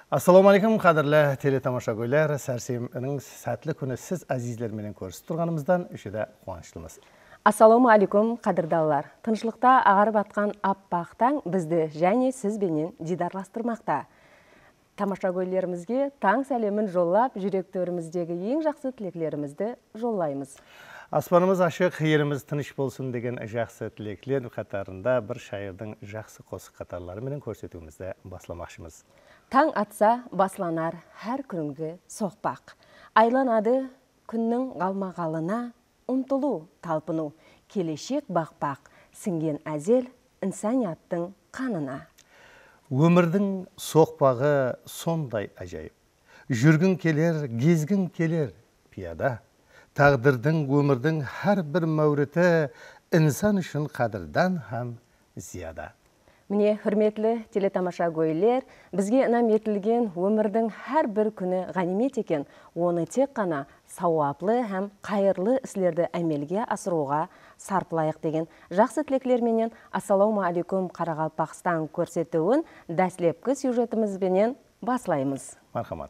Assalamu alaikum, qadırlı teletamaşagöylер. Sərsiminin sәтлі күні siz әзизлерменен көрісіп тұрғанымызdan үшіде қуаныштымыз. Assalamu alaikum, qadırdallar. Тыншылықта ағарып атқан аппақтан бізді және сізбенен дидарластырмақта. Тамашагөйлерімізге таң сәлемін жоллап, жүректеріміздегі ең жақсы тілеклерімізді жоллаймыз. Аспанымыз ашық, еліміз тыныш болсын деген жақсы тілеклер қатарында бір шайырдың жақсы қосық қатарларымен көрсетуімізді басламақшымыз. Таң атса басланар әр күнгі соқпақ. Айланады күннің қалмағалына, ұмтылу, талпыну, келешек бақпақ, сіңген әзел инсанияттың қанына. Өмірдің соқпағы сондай ажайып. Жүргін келер, кезгін келер пияда. Тағдырдың, өмірдің әр бір мәуреті инсан үшін қадырдан һәм зияда. Міне, хүрметлі телетамашагөйлер, бізге інам етілген өмірдің әр бір күні ғанимет екен, оны тек қана сауаплы һәм қайырлы іслерді әмелге асыруға сарпылайық деген жақсы тілеклерменен ассаламу алейкум Қарақалпақстан көрсетуін дәслепкі сюжетімізбенен баслаймыз. Мархамат.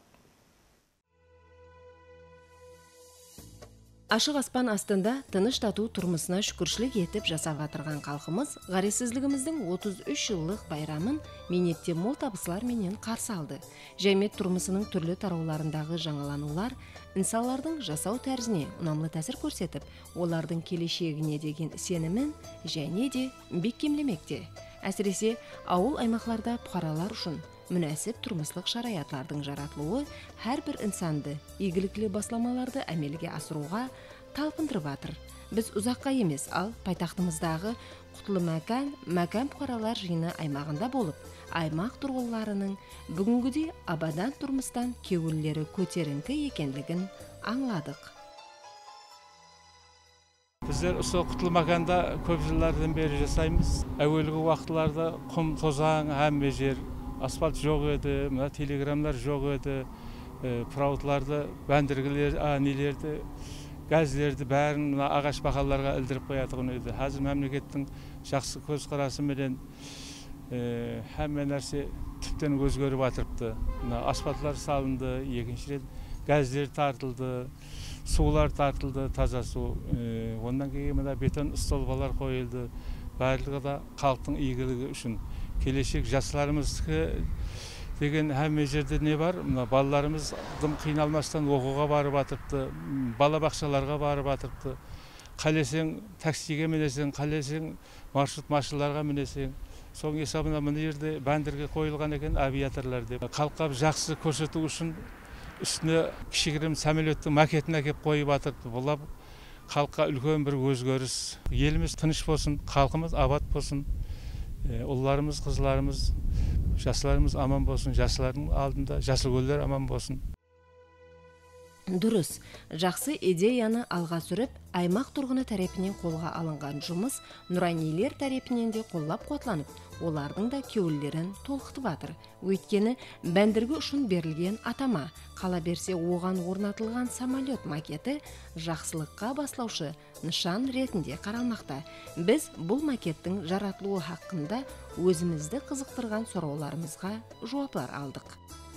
Ашық аспан астында тыныш тату тұрмысына шүкіршілік етіп жасап атырған қалқымыз ғаресізлігіміздің 33 жыллық байрамын менетте мол табысылар менен қарсы алды. Жәймет тұрмысының түрлі тарауларындағы жаңаланулар инсанлардың жасау тәрізіне ұнамлы тәсір көрсетіп, олардың келешегіне деген сенімін және де бекемлемекте. Әсіресе ауыл аймақларда бұқаралар үшін мүнәсіп тұрмыслық шараятлардың жаратылуы әр бір инсанды игіліклі басламаларды әмелге асыруға талпындырып атыр. Біз ұзаққа емес, ал пайтақтымыздағы құтлы мәкән бұқаралар жиыны аймағында болып, аймақ тұрғыларының бүгінгіде абадан тұрмыстан кеуіллері көтеріңкі екенлігін аңладық. Біздер осы құтлы мәкәнда көп жылдардан бері жасаймыз. Әуелгі уақытларда құм тозаң әмме жер, асфальт жоқ еді, телеграммлар жоқ еді, праутларды, бәндіргілер, нелерді, газлерді бәрін ағаш бақаларға ілдіріп қоятығын еді. Қазір мемлекеттің жақсы көзқарасы менен әмме нәрсе тіптен өзгеріп атырыпты. Асфальтлар салынды, екінші рет газлер тартылды, сулар тартылды, таза су. Ондан кейін бетон столбалар қойылды. Барлығы да халықтың игілігі үшін. Келешек жастарымыздікі деген әмме жерде не бар? Балаларымыз дым қиналмастан оқуға барып атырыпты, балабақшаларға барып атырыпты. Қалесең таксиге мінесең, қалесең маршрут машиналарға мінесең. Соң есабына мына жерде бәндірге қойылған екен авиаторлар деп. Халыққа жақсы көрсету үшін үстіне кішігірім самолеттің макетін әкеп қойып атырыпты. Бұл халыққа үлкен бір өзгеріс. Еліміз тыныш болсын, халқымыз абат болсын. Ұлларымыз, қызларымыз, жастарымыз аман болсын, жастардың алдында жасылгөлдер аман болсын. Дұрыс, жақсы идеяны алға сүріп, аймақ тұрғыны тарапынан қолға алынған жұмыс нұранилер тарапынан де қоллап қуатланып, олардың да кеуілдерін толықтып атыр. Өйткені бәндіргі үшін берілген атама, қала берсе оған орнатылған самолет макеті жақсылыққа баслаушы нышан ретінде қаралмақта. Біз бұл макеттің жаратылуы хақында өзімізді қызықтырған сұрауларымызға жауаплар алдық.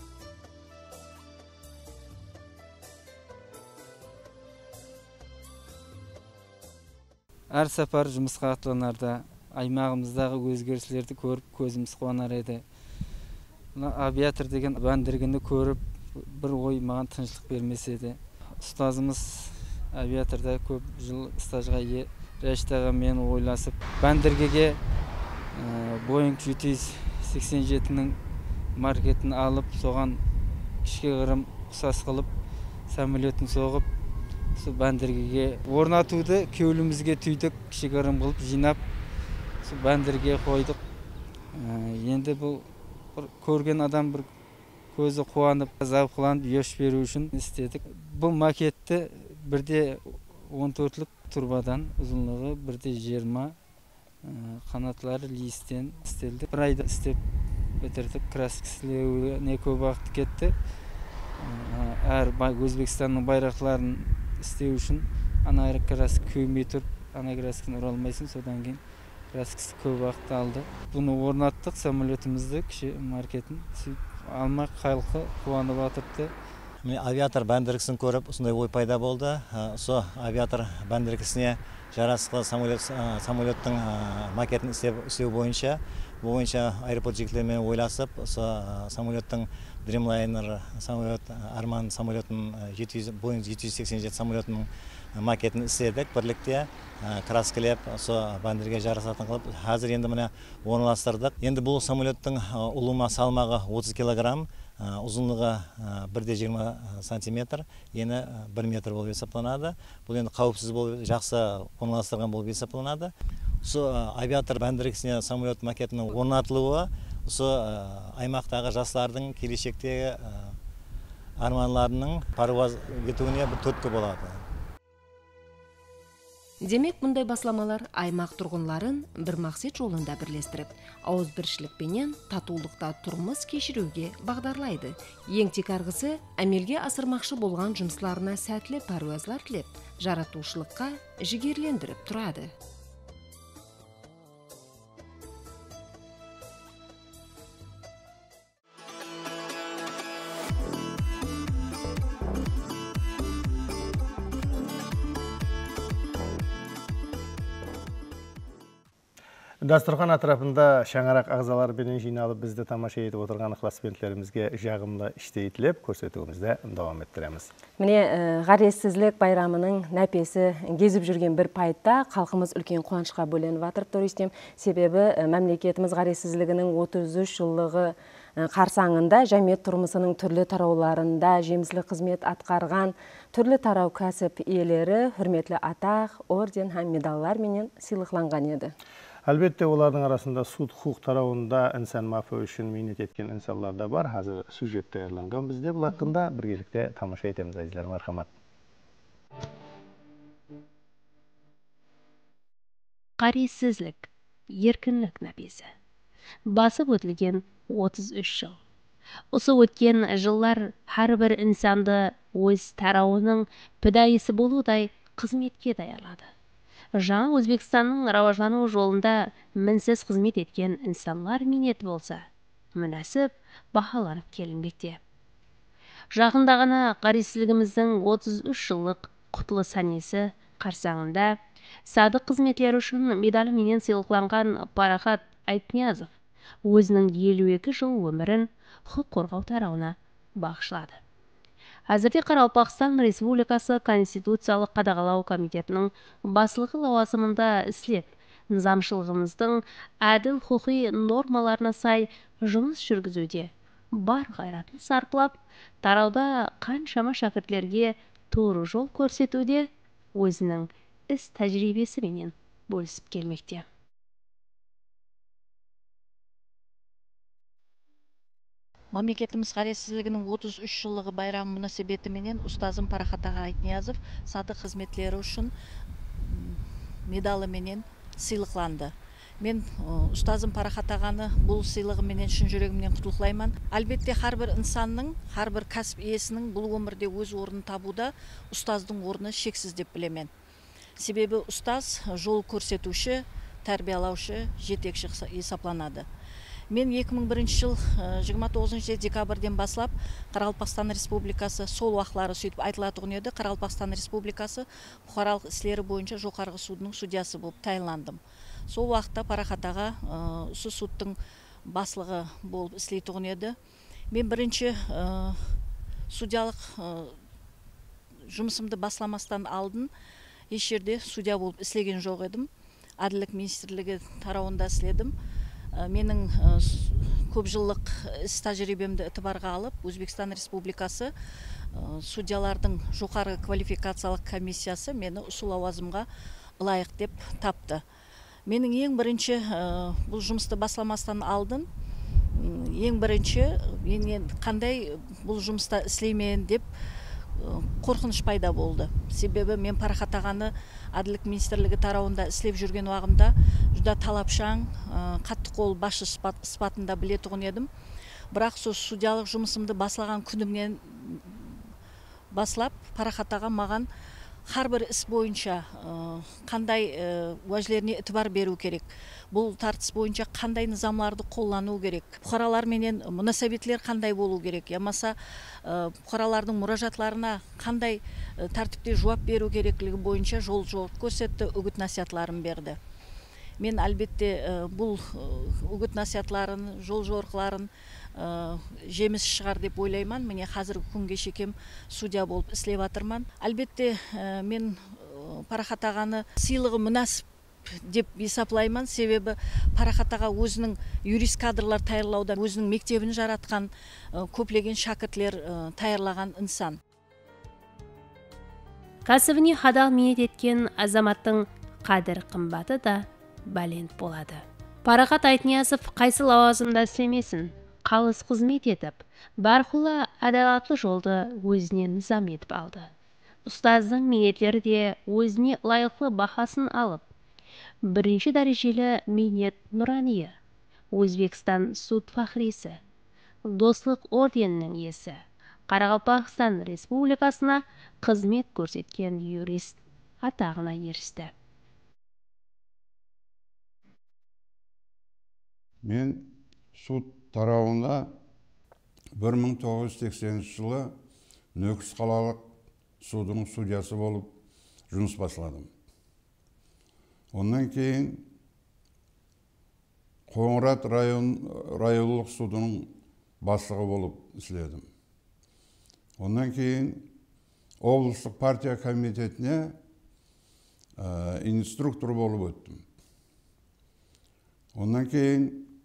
Әр сапар жұмысқа аттанарда аймағымыздағы өзгеріслерді көріп көзіміз қуанар еді. Авиатор деген бәндіргіні көріп бір ой маған тыныштық бермес еді. Ұстазымыз авиаторда көп жыл стажға Рәштаға мен ойласып, бәндіргеге Boeing 787-нің маркетін алып, соған кішке қырым ұқсас қылып, самолетін соғып, сол бәндіргеге орнатуды кеуілімізге түйдік, кішігірім қылып жинап, сол бәндірге қойдық. Енді бұл көрген адам бір көзі қуанып, завқыланып, еш беру үшін істедік. Бұл макетті бірде 14-лік турбадан, ұзынлығы бірде 20, қанатлары листен істелді. Бір айда істеп бітірдік, краскісілеуіне көп уақыт кетті. Әр Өзбекстанның байрақтарын істеу үшін ана краска көмей тұрып, ана красканы ұралмайсың, содан кейін краскасы көп уақыт алды. Бұны орнаттық, самолетімізді, кіші маркетін алмақ халқы қуанып жатырды. Міне авиатор бәндіргісін көріп, осындай ой пайда болды. Со авиатор бәндіргісіне жарасқы самолеттің макетін істеу бойынша аэропорт жекілермен ойласып, самолеттің Dreamliner Арман самолетін Boeing 787 самолетінің макетін істедік бірлікте, краскілеп, бәндірге жарасатын қылып, қазір енді міне орналастырдық. Енді бұл самолеттің ұлыма салмағы 30 килограмм, ұзынлығы 1,20 сантиметр, ені 1 метр болып есептелінеді. Бұл енді қауіпсіз болып, жақсы орналастырған болып есептелінеді. Авиатор бәндіргісіне самолет макетінің орнатылуы аймақтағы жастардың келешектегі арманларының парвоз етуіне бір түрткі болады. Демек, мұндай басламалар аймақ тұрғынларын бір мақсат жолында бірлестіріп, ауызбіршілікпенен татулықта тұрмыс кешіруге бағдарлайды. Ең тек арғысы әмелге асырмақшы болған жұмысларына сәтлі паруазлар тілеп, жаратушылыққа жігерлендіріп тұрады. Дастұрхан атырапында шаңарақ ағзалар бенен жиналып бізді тамаша етіп отырған ықласпентлерімізге жағымлы іштейтілеп көрсетуімізді давам еттіреміз. Міне ғаресізлік байрамының нәпесі кезіп жүрген бір пайтта халқымыз үлкен қуанышқа бөленіп атырып туристем. Себебі мемлекетіміз ғаресізлігінің 33 жылдығы қарсаңында жәмет тұрмысының түрлі тарауларында жемісті қызмет атқарған түрлі тарау кәсіп иелері хүрметлі атақ, орден һәм медаллар менен сыйлықланған еді. Әлбетте, олардың арасында суд құқық тарауында інсан мафы үшін минет еткен инсанлар да бар. Қазір сюжет тәйярланған. Бізде бұл хақында біргелікте тамаша етеміз, әзілер, мархамат. Қаресізлік, еркінлік нәпесі. Басып өтілген 33 жыл. Осы өткен жыллар әрбір инсанды өз тарауының пүдәйісі болудай қызметке даярлады. Жаңа Өзбекстанның рауажлану жолында мінсіз қызмет еткен инсанлар минеті болса, мүнәсіп бағаланып келінбекте. Жақында ғана ғаресізлігіміздің 33 жылдық құтлы санесі қарсаңында садық қызметлері үшін медалі менен сыйлықланған Парахат Айтниязов өзінің 52 жыл өмірін құқық қорғау тарауына бағышлады. Әзірде Қарақалпақстан Республикасы Конституциялық қадағалау комитетінің басшылығы лауазымында істеп, низамшылығымыздың әділ құқи нормаларына сай жұмыс жүргізуде бар қайратын сарқылап, тарауда қаншама шәкіртлерге тура жол көрсетуде өзінің іс тәжірибесі менен бөлісіп келмекте. Мемлекетіміз ғаресізлігінің 33 жылдығы байрамы мұнасабатыменен ұстазым Парахат Айтниязов садық қызметлері үшін медалы менен сыйлықланды. Мен ұстазым Парахат ағаны бұл сыйлығы менен шын жүрегімнен құттықтаймын. Әлбетте, әрбір инсанның, әрбір кәсіп иесінің бұл өмірде өз орнын табуда ұстаздың орны шексіз деп білемін. Себебі ұстаз жол көрсетуші, тәрбиялаушы, жетекші есептелінеді. Мен 2001 жыл 29 декабрьден баслап Қарақалпақстан Республикасы сол уақытлары сөйтіп айтылатұғын еді. Қарақалпақстан Республикасы бұқаралық істері бойынша жоғарғы судының судьясы болып тағайындалдым. Сол уақытта Парахат аға осы судтың басшылығы болып істейтұғын еді. Мен бірінші судьялық жұмысымды басламастан алдын еш жерде судья болып істеген жоқ едім. Әділдік министрлігі тарауында істедім. Менің көп жылдық іс тәжірибемді ітібарға алып, Өзбекстан Республикасы судьялардың жоғары квалификациялық комиссиясы мені осы лауазымға лайық деп тапты. Менің ең бірінші бұл жұмысты басламастан алдын, ең бірінші мен қандай бұл жұмыста істеймін деп қорқыныш пайда болды. Себебі мен Парахат ағаны әділдік министрлігі тарауында істеп жүрген уақытымда жүдә талапшаң, қатты қол басшы спатында білетұғын едім. Бірақ сол судьялық жұмысымды баслаған күнімнен баслап Парахат аға маған har bir іс бойынша қандай уәжлеріне итибар беру керек, бұл тартыс бойынша қандай низамларды қоллану керек, бұқаралар менен мунасабетлер қандай болу керек, ямаса бұқаралардың мұражатларына қандай тәртіпте жауап беру керектігі бойынша жол көрсетті, үгіт насихатларын берді. Мен әлбетте бұл үгіт насихатларын, жол жорықларын жеміс шығар деп ойлайман. Міне қазіргі күнге шекем судья болып істеп жатырман. Әлбетте мен Парахат ағаны сыйлығы мұнасып деп есаплайман. Себебі Парахат аға өзінің юрист кадрлар таярлауда өзінің мектебін жаратқан, көплеген шәкіртлер таярлаған инсан. Кәсібіне хадал ниет еткен азаматтың қадір қымбаты да бәлент болады. Парахат Айтниязов қайсы лауазымда істемесін, қалыс қызмет етіп, барқұлы адалатлы жолды өзіне низам етіп алды. Ұстаздың ниетлері де өзіне лайықлы бақасын алып, бірінші дәрежелі Минет Нұрания, Өзбекстан суд фахрисі, Достық орденінің иесі, Қарақалпақстан Республикасына қызмет көрсеткен юрист атағына ерісті. Мен суд тарауында 1980 жылы Нөкіс қалалық судың судьясы болып жұмыс басладым. Ондан кейін Қоңырат районлық судының бастығы болып істедім. Ондан кейін облыстық партия комитетіне инструктор болып өттім. Ондан кейін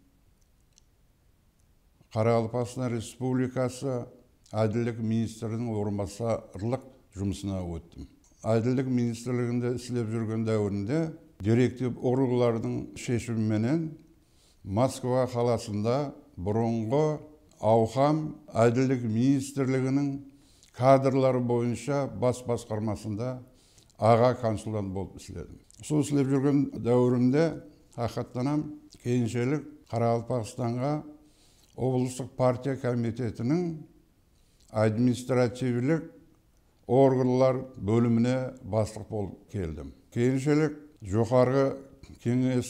Қарақалпақстан Республикасы Әділдік министрінің орынбасарлық жұмысына өттім. Әділдік министрлігінде істеп жүрген дәуірінде директив органдардың шешіміменен Москва қаласында бұрынғы Аухам Әділдік министрлігінің кадрлары бойынша бас басқармасында аға консультант болып істедім. Сол істеп жүрген дәуірінде ақаттанам кейіншелік Қарақалпақстанға облыстық партия комитетінің административлік органлар бөліміне бастық болып келдім. Кейіншелік жоғарғы кеңес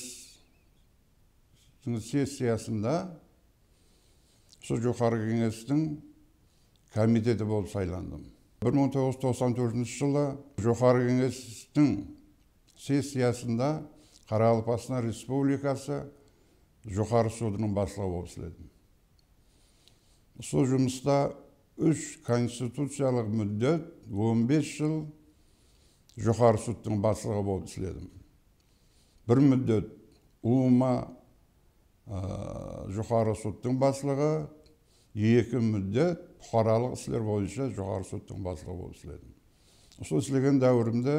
сессиясында сол жоғарғы кеңестің комитеті болып сайландым. 1994 жылы жоғарғы кеңестің сессиясында Қарақалпақстан Республикасы жоғары судының бастығы болып істедім. Сол жұмыста 3 конституциялық мүддет 15 жыл жоғары судтың бастығы болып істедім. Бір мүддет ұлыма жоғары судтың бастығы, 2 мүддет бұқаралық істер бойынша жоғары судтың бастығы болып істедім. Сол істеген дәуірімде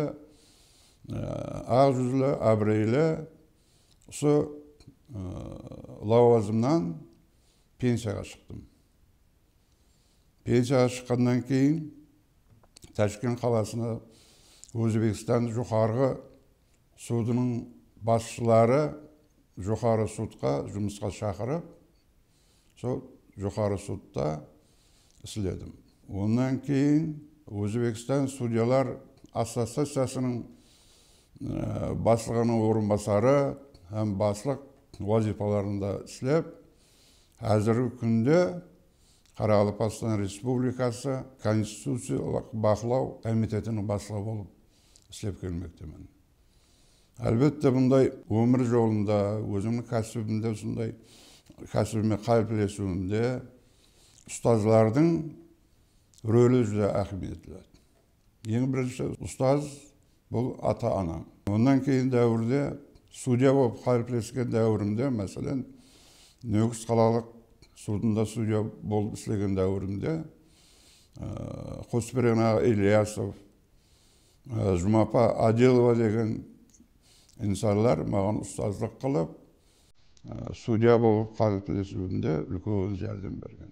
ақ жүзлі, әбірейлі сол лауазымнан пенсияға шықтым. Пенсияға шыққаннан кейін Ташкент қаласына Өзбекстан жоғарғы судының басшылары жоғары судқа жұмысқа шақырып, сол жоғары судта істедім. Ондан кейін Өзбекстан судьялар ассоциациясының басшылығының орынбасары һәм басшылық вазифаларында істеп, қазіргі күнде Қарақалпақстан Республикасы Конституциялық бақылау комитетінің басшылығы болып істеп келмектемін. Әлбетте бұндай өмір жолында, өзімнің кәсібімде, сондай кәсібіме қалыптасуымда ұстаздардың рөлі жүзе әһемиетлі. Ең бірінші ұстаз бұл ата-ана. Ондан кейін дәуірде судья болып қалыптасқан дәуірімде, мәселен, Нөкіс қалалық судында судья болып істеген дәуірімде Қосберген Ильясов, Жұмапа Аделова деген инсандар маған ұстаздық қылып, судья болып қалыптасуымда үлкен жәрдем берген.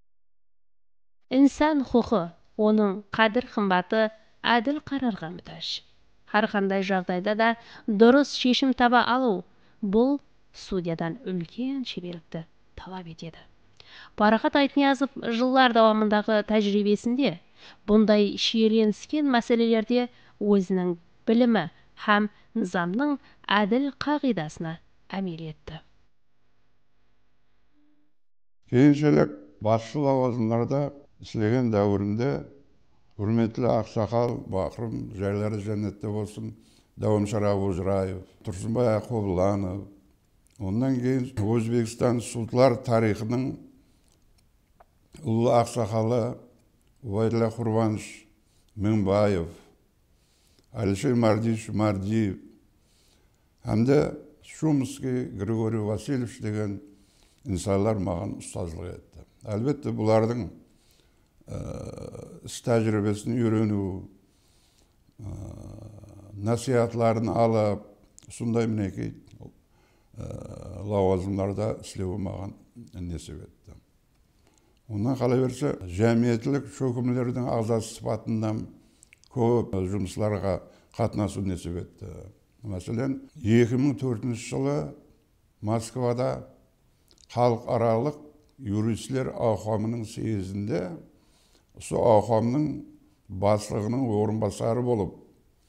Инсан құқы, оның қадір қымбаты әділ қарарға мұқтаж. Әрқандай жағдайда да дұрыс шешім таба алу, бұл судьядан үлкен шеберлікті талап етеді. Парахат Айтниязов жылдар давамындағы тәжірибесінде бұндай шиеленіскен мәселелерде өзінің білімі һәм низамның әділ қағидасына әмел етті. Кейіншелік басшы лауазымдарда істеген дәуірінде құрметті ақсақал Бақырым, жайлары жәннетте болсын, Дауымшар Абужраев, Тұрсынбай Аққобыланов, ондан кейін Өзбекстан сұлтылар тарихының ұлы ақсақалы Уайділла Құрбаныш Мыңбаев, Алишер Мардиевич Мардиев, әмді Шумский Григорий Васильевич деген инсанлар маған ұстазлық етті. Әлбетте бұлардың іс тәжірибесін үйрену, насихатларын алып, сондай мінекей лауазымдарда істеуі маған несіп етті. Онан қалай берсе, жәмиетілік шөкімлердің ағзасы сыпатынан көп жұмысларға қатынасу несіп етті. Мәселен, 2004 жылы Москвада халықаралық юристлер ауқамының съезінде сол ауқамның басшылығының орынбасары болып,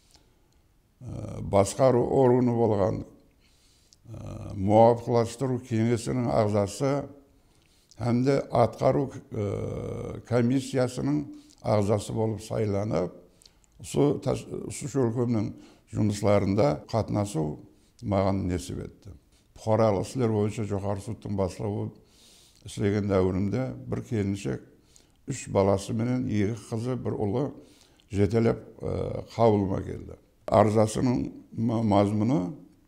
басқару органы болған муафиқлаштыру кеңесінің ағзасы әмді атқару комиссиясының ағзасы болып сайланып, сол шөлкөмнің жұмысларында қатынасу маған несіп етті. Бұқаралық істер бойынша жоғары соттың басшылығы болып істеген дәуірімде бір келіншек 3 баласы менен 2 қызы, бір ұлы жетелеп қабылыма келді. Арызасының мазмұны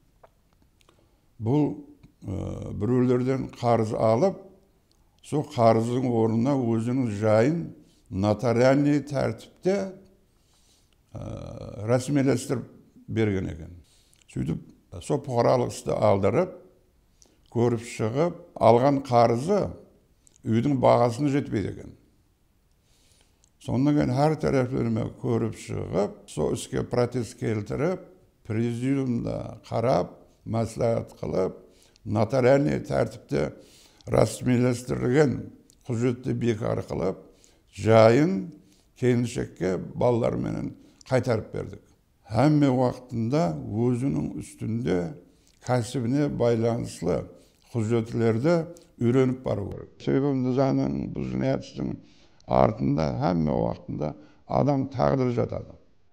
бұл біреулерден қарыз алып, сол қарыздың орнына өзінің жайын нотариальный тәртіпте рәсімелестіріп берген екен. Сөйтіп, сол бұқаралық істі алдырып, көріп шығып, алған қарызы үйдің бағасына жетпейді екен. Сондан кейін әр тараптарына көріп шығып, сол іске протест келтіріп, президиумда қарап, мәслихат қылып, нотариальный тәртіпте рәсімелестірілген құжатты бекар қылып, жайын келіншекке балалармен қайтарып бердік. Әмме уақытында өзінің үстінде кәсібіне байланыслы құжаттарды үйреніп бару керек. Себебі низамның, бұл жинаяттың артында әмме уақытында адам тағдыры жатады.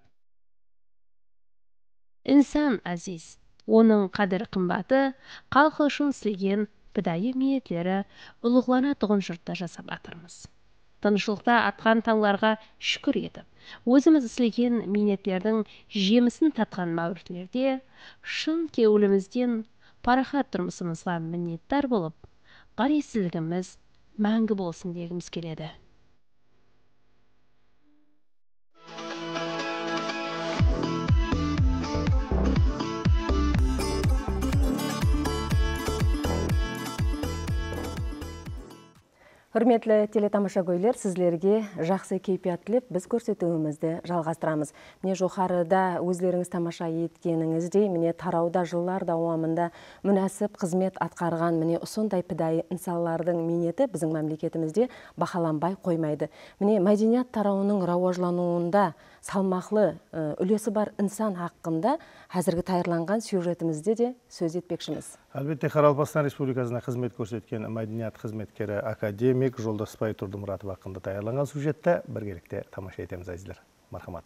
Инсан әзиз, оның қадір қымбаты халқы үшін істеген пидайы ниетлері ұлықланатұғын жұртта жасап жатырмыз. Тыныштықта атқан таңларға шүкір етіп, өзіміз істеген минеттердің жемісін татқан мәуірлерде шын кеуілімізден парахат тұрмысымызға мінеттар болып, ғаресіздігіміз мәңгі болсын дегіміз келеді. Құрметлі телетамаша көйлер, сізлерге жақсы кейпият тілеп, біз көрсетуімізді жалғастырамыз. Міне жоғарыда өзлеріңіз тамаша еткеніңіздей, міне тарауда жылдар дауамында мүнәсіп қызмет атқарған міне ұсындай пидайы инсанлардың минеті біздің мемлекетімізде бақаланбай қоймайды. Міне мәдениет тарауының рауажлануында салмақлы үлесі бар инсан хақында әзіргі тайырланған сюжетімізде де сөз етпекшіміз. Әлбетте, Қарақалпақстан Республикасына қызмет көрсеткен мәдениет қызметкері академик Жолдасбай Тұрдымұратов хақында тайырланған сюжетті біргелікте тамаша етеміз әзілер. Мархамат.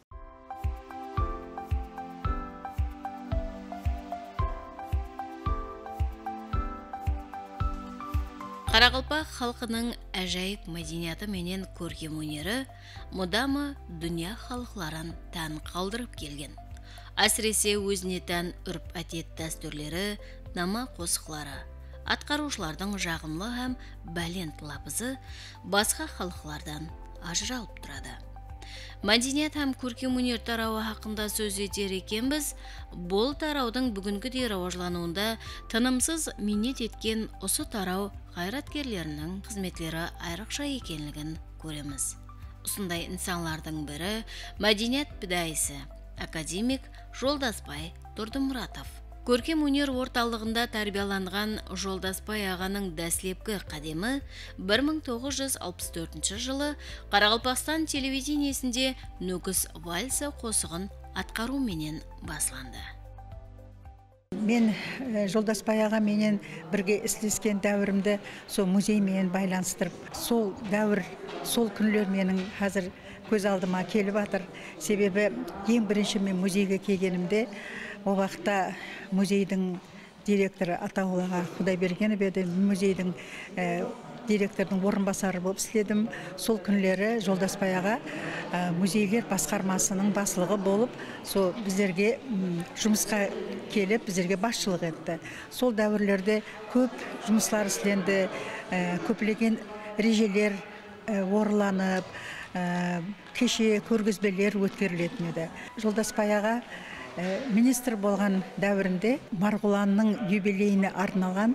Қарақалпақ халқының әжайып мәдениеті менен көркем өнері мұдамы дүния халықларын тән қалдырып келген. Әсіресе өзіне тән үрп әдет дәстүрлері, нама қосықлары, атқарушылардың жағымлы һәм бәлент лапызы басқа халықлардан ажыралып тұрады. Мәдениет һәм көркем өнер тарауы хақында сөз етер екенбіз, бұл тараудың бүгінгі рауажлануында тынымсыз минет еткен осы тарау қайраткерлерінің қызметлері айрықша екенлігін көреміз. Осындай инсанлардың бірі мәдениет пидайысы академик Жолдасбай Тұрдымұратов. Көркем өнер орталығында тәрбияланған Жолдаспай ағаның дәслепкі қадемі 1964 жылы Қарақалпақстан телевидениесінде Нөкіс вальсы қосығын атқаруменен басыланды. Мен Жолдаспай аға менен бірге істескен дәуірімді сол музеймен байланыстырып, сол дәуір, сол күнлер менің қазір көз алдыма келіп атыр. Себебі ең бірінші мен музейге келгенімде, о вақытта музейдің директоры Атаулаға Құдайбергенов еді, музейдің директордың орынбасары болып істедім. Сол күнлері Жолдаспай аға музейлер басқармасының басшылығы болып, сол біздерге жұмысқа келіп, біздерге басшылық етті. Сол дәуірлерде көп жұмыслар істелінді, көптеген ережелер орыланып, кеше көргізбелер өткерілетін еді. Жолдаспай аға министр болған дәуірінде Марғұланның юбилейіне арналған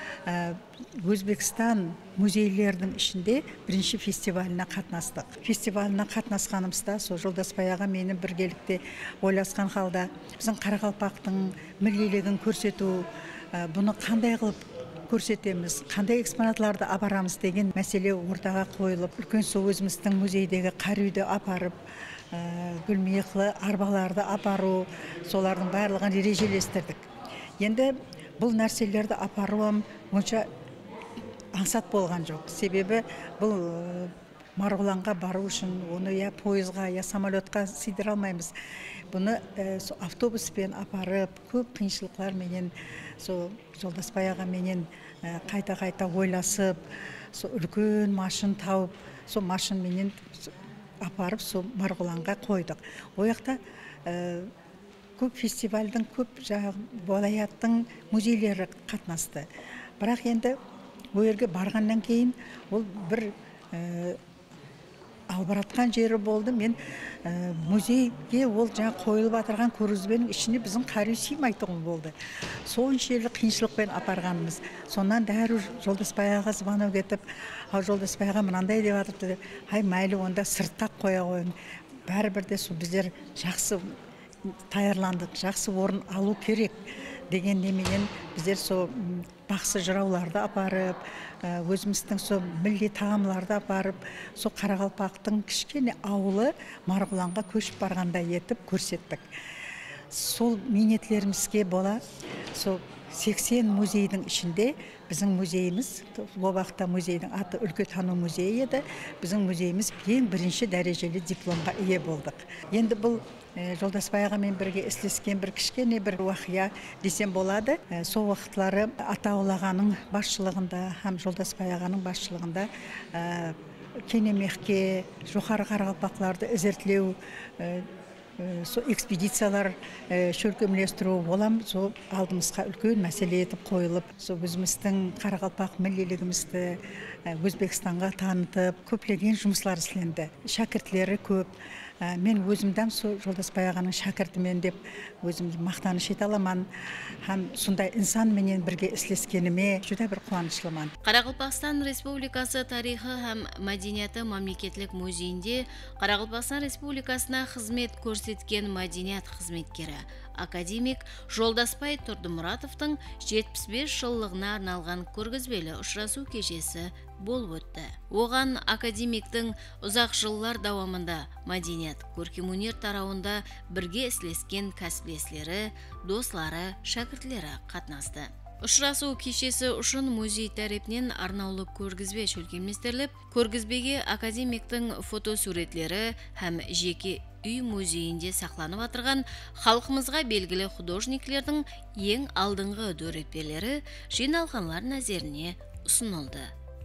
Өзбекстан музейлердің ішінде бірінші фестиваліне қатынастық. Фестиваліне қатынасқанымызда сол Жолдаспай аға мені біргелікте ойласқан халда біздің Қарақалпақтың милилігін көрсету, бұны қандай қылып көрсетеміз, қандай экспонатларды апарамыз деген мәселе ортаға қойылып, үлкен сол өзіміздің музейдегі қарүйді апарып, гүлмиықлы арбаларды апару, солардың барлығын ережелестірдік. Енді бұл нәрселерді апаруым онша аңсат болған жоқ. Себебі бұл Марғұланға бару үшін оны я пойызға, я самолетқа сыйдыра алмаймыз. Бұны автобуспен апарып, көп қиыншылықтар менен, Жолдаспай аға менен қайта-қайта ойласып, үлкен машин тауып, сол машин менен апарып, сол Марғұланға қойдық. Ояқта көп фестивальдің, көп балаяттың музейлері қатынасты. Бірақ енді өйерге барғаннан кейін ол бір албыратқан жері болды. Мен музейге ол қойылып атырған көргізбенің ішіне біздің қару сыймайтын болды. Соншелі қиыншылықпен апарғанымыз. Сонан дәру Жолдаспай аға звонок етіп, Жолдаспай аға мынандай деп атырды. Ай, мәйлі онда сыртқа қоя қойын. Бәрібірде біздер жақсы таярландық, жақсы орын алу керек деген неменен біздер сол бақсы жырауларды апарып, өзіміздің сол милли тағамларды апарып, сол Қарақалпақтың кішкене ауылы Марғұланға көшіп барғанда етіп көрсеттік. Сол минетлерімізге бола, сол 80 музейдің ішінде біздің музейіміз, ол вақытта музейдің аты өлкетану музейі еді, біздің музейіміз ең бірінші дәрежелі дипломға ие болдық. Енді бұл Жолдаспай ағамен бірге істескен бір кішкене бір уақия десем болады. Сол уақытлары Атаулағаның басшылығында, һәм Жолдаспай ағаның басшылығында кенемекке, жоғары Қарақалпақларды ізертлеу, экспедициялар шөлкемлестіру болам, сол алдымызға үлкен мәселе етіп қойылып, сол өзіміздің Қарақалпақ милилігімізді Өзбекстанға танытып, көптеген жұмыслар істелінді. Шәкіртлері көп. Мен өзімден сол Жолдаспай ағаның шәкіртімен деп өзімді мақтаныш ете аламын. Һәм сондай инсан менен бірге істескеніме жүдә бір қуанышлымын. Қарақалпақстан Республикасы тарихы һәм мәдениеті мемлекеттік музейінде Қарақалпақстан Республикасына қызмет көрсеткен мәдениет қызметкері академик Жолдаспай Тұрдымұратовтың 75 жылдығына арналған көргізбелі ұшырасу кешесі болып өтті. Оған академиктің ұзақ жылдар давамында мәдениет, көркемөнер тарауында бірге істескен кәсіптестері, достары, шәкіртлері қатынасты. Ұшырасу кешесі үшін музей тарапынан арнаулы көргізбе шөлкемлестіріліп, көргізбеге академиктің фотосуретлері һәм жеке үй музейінде сақланып атырған халқымызға белгілі художниклердің ең алдыңғы дөрепелері жиналғанлар назеріне ұсынылды.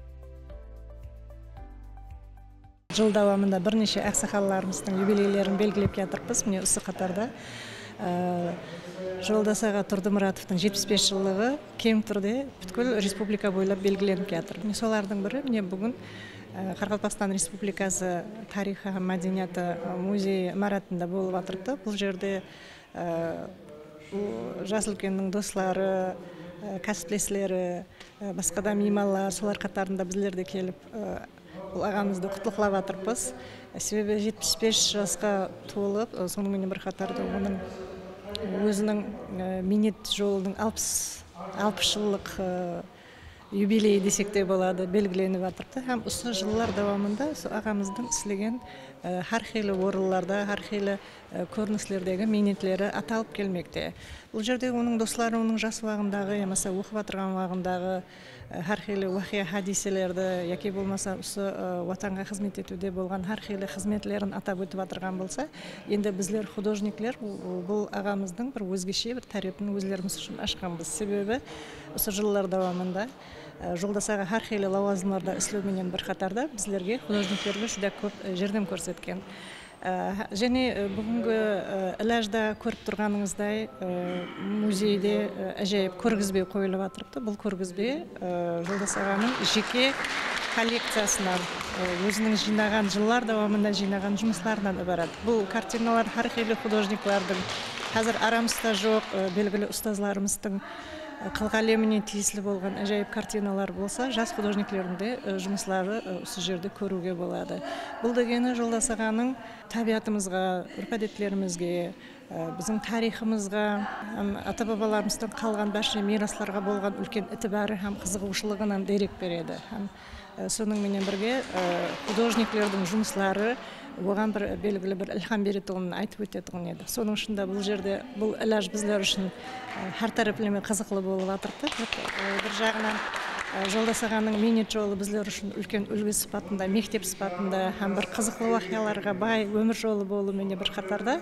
Жыл давамында бірнеше ақсақалларымыздың юбилейлерін белгілеп жатырмыз. Міне осы қатарда Жолдасаға Тұрдымұратовтың 75 жылдығы кең түрде бүткіл республика бойлап белгіленіп жатыр. Солардың бірі міне бүгін Қарақалпақстан Республикасы тарихы һәм мәдениеті музейі маратында болып атырды. Бұл жерде жас үлкеннің достары, кәсіптестері, басқа да меймандар, солар қатарында біздер де келіп бұл ағамызды құттықтап жатырмыз. Себебі 75 жасқа толып, сонымен бір қатарда оның өзінің минет жолының 60 жылдық юбилей десек те болады, белгіленіп жатырды. Һәм осы жылдар давамында ағамыздың істеген әрқилы орындарда, әрқилы көріністердегі минетлері аталып келмекте. Бұл жерде оның достары оның жас уағындағы, ямаса оқып отырған уағындағы әрқилы уақия хадиселерді, яки болмаса осы ватанға қызмет етуде болған әрқилы қызметлерін атап өтіп отырған болса, енді біздер художниклер бұл ағамыздың бір өзгеше бір тарихын өздеріміз үшін ашқанбыз. Себебі осы жылдар давамында жолдасаға әрқилы лауазымдарда істеуменен бір қатарда біздерге художниклерге жүдә көп жәрдем көрсеткен. Және бүгінгі іләжда көріп тұрғаныңыздай музейде әжайып көргізбе қойылып жатырды. Бұл көргізбе жолдас ағаның жеке коллекциясынан, өзінің жинаған жылдар давамында жинаған жұмысларынан ібарат. Бұл картиналар әрқилы художниклардың қазір арамызда жоқ белгілі ұстазларымыздың қылғалеміне тиесілі болған әжайып картиналар болса, жас художниклердің де жұмыслары осы жерде көруге болады. Бұл дегені жолдас ағаның табиғатымызға, үрп-әдеттерімізге, біздің тарихымызға, ата-бабаларымыздан қалған бәрше мирасларға болған үлкен итибары һәм қызығушылығынан дерек береді. Соның менен бірге художниклердің жұмыслары оған бір белгілі бір ilham беретінін айтып өтетін еді. Соның ішінде бұл жерде бұл іләж біздер үшін әр тараплама қызықлы болып жатырды. Бір жағынан жолдас ағаның минет жолы біздер үшін үлкен үлгі сипатында, мектеп сипатында һәм бір қызықлы уақияларға бай өмір жолы болуымен бір қатарда